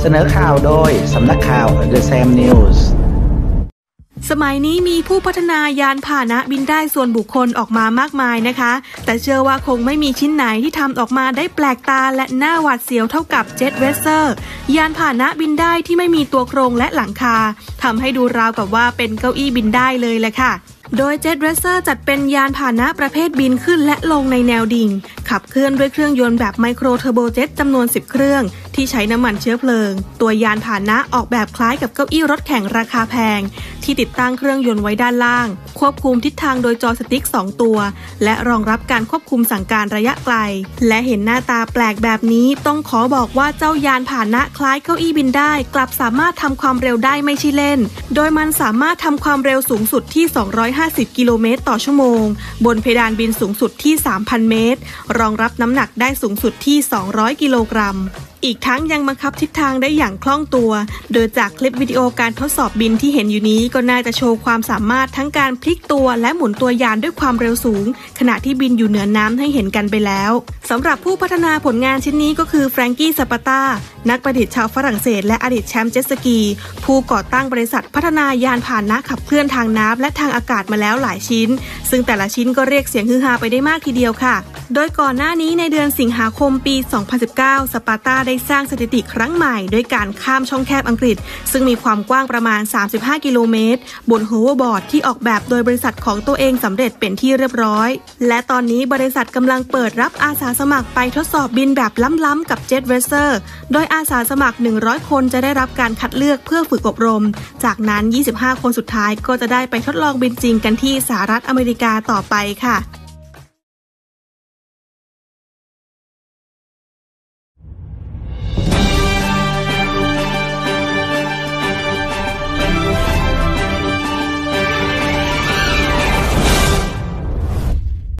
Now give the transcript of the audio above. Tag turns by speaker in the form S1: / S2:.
S1: เสนอข่าวโดยสำนักข่าว The Sam News
S2: สมัยนี้มีผู้พัฒนายานพาหนะบินได้ส่วนบุคคลออกมามากมายนะคะแต่เชื่อว่าคงไม่มีชิ้นไหนที่ทำออกมาได้แปลกตาและน่าหวาดเสียวเท่ากับ Jet Racer ยานพาหนะบินได้ที่ไม่มีตัวโครงและหลังคาทำให้ดูราวกับว่าเป็นเก้าอี้บินได้เลยแหละค่ะโดย Jet Racer จัดเป็นยานพาหนะประเภทบินขึ้นและลงในแนวดิ่งขับเคลื่อนด้วยเครื่องยนต์แบบไมโครเทอร์โบเจ็ตจำนวน10เครื่องที่ใช้น้ำมันเชื้อเพลิงตัวยานพาหนะออกแบบคล้ายกับเก้าอี้รถแข่งราคาแพงที่ติดตั้งเครื่องยนต์ไว้ด้านล่างควบคุมทิศทางโดยจอสติ๊ก2ตัวและรองรับการควบคุมสั่งการระยะไกลและเห็นหน้าตาแปลกแบบนี้ต้องขอบอกว่าเจ้ายานพาหนะคล้ายเก้าอี้บินได้กลับสามารถทำความเร็วได้ไม่ใช่เล่นโดยมันสามารถทำความเร็วสูงสุดที่250กิโลเมตรต่อชั่วโมงบนเพดานบินสูงสุดที่ 3,000 เมตรรองรับน้ำหนักได้สูงสุดที่200กิโลกรัมอีกทั้งยังบังคับทิศทางได้อย่างคล่องตัวโดยจากคลิปวิดีโอการทดสอบบินที่เห็นอยู่นี้ก็น่าจะโชว์ความสามารถทั้งการพลิกตัวและหมุนตัวยานด้วยความเร็วสูงขณะที่บินอยู่เหนือน้ำให้เห็นกันไปแล้วสำหรับผู้พัฒนาผลงานชิ้นนี้ก็คือแฟรงกี้ซาปาตานักประดิษฐ์ชาวฝรั่งเศสและอดีตแชมป์เจ็ตสกีผู้ก่อตั้งบริษัทพัฒนายานพาหนะขับเคลื่อนทางน้ำและทางอากาศมาแล้วหลายชิ้นซึ่งแต่ละชิ้นก็เรียกเสียงฮือฮาไปได้มากทีเดียวค่ะโดยก่อนหน้านี้ในเดือนสิงหาคมปี 2019 ซาปาตาได้สร้างสถิติครั้งใหม่ด้วยการข้ามช่องแคบอังกฤษซึ่งมีความกว้างประมาณ35กิโลเมตรบนโฮเวอร์บอร์ดที่ออกแบบโดยบริษัทของตัวเองสำเร็จเป็นที่เรียบร้อยและตอนนี้บริษัทกำลังเปิดรับอาสาสมัครไปทดสอบบินแบบล้ำๆกับ Jet Racer โดยอาสาสมัคร100คนจะได้รับการคัดเลือกเพื่อฝึกอบรมจากนั้น25คนสุดท้ายก็จะได้ไปทดลองบินจริงกันที่สหรัฐอเมริกาต่อไปค่ะ